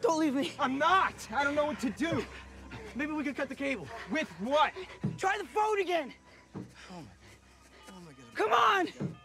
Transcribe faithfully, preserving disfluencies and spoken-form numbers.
Don't leave me. I'm not. I don't know what to do. Maybe we could cut the cable. With what? Try the phone again. Oh my, oh my God. Come on!